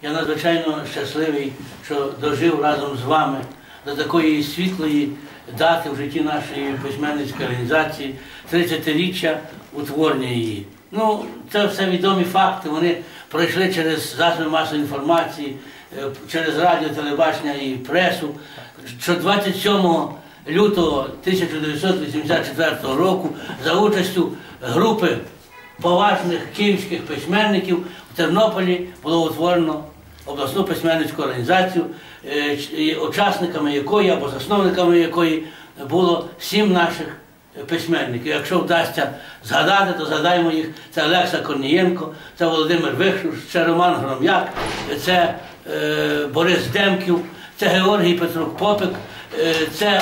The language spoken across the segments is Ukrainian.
Я надзвичайно щасливий, що дожив разом з вами до такої світлої дати в житті нашої письменницької організації, 30-річчя утворення її. Ну, це все відомі факти, вони пройшли через засоби масової інформації, через радіо, телебачення і пресу, що 27 лютого 1984 року за участю групи поважних київських письменників в Тернополі було утворено обласну письменницьку організацію, учасниками якої або засновниками якої було 7 наших письменників. Якщо вдасться згадати, то згадаємо їх. Це Олекса Корнієнко, це Володимир Вихруш, це Роман Гром'як, це Борис Демків, це Георгій Петрук-Попик, це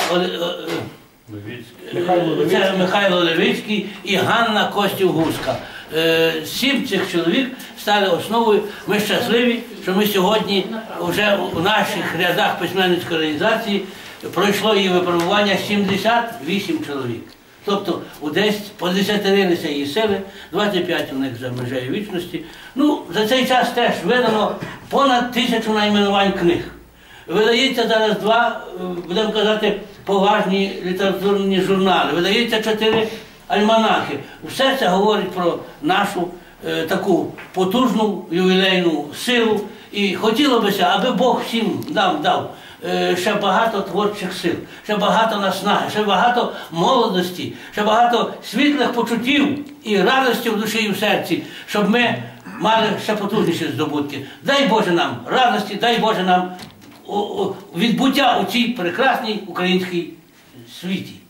Михайло Левицький і Ганна Костів-Гуска. 7 цих чоловік стали основою. Ми щасливі, що ми сьогодні вже у наших рядах письменницької організації пройшло її випробування 78 чоловік. Тобто подесятирилися її сили, 25 у них за межею вічності. Ну, за цей час теж видано понад 1000 найменувань книг. Видається зараз 2, будемо казати, поважні літературні журнали. Видається 4 альманахи. Все це говорить про нашу таку потужну ювілейну силу. І хотілося б, аби Бог всім нам дав ще багато творчих сил, ще багато наснаги, ще багато молодості, ще багато світлих почуттів і радості в душі і в серці, щоб ми мали ще потужніші здобутки. Дай Боже нам радості, дай Боже нам відбуття у цій прекрасній українській світі.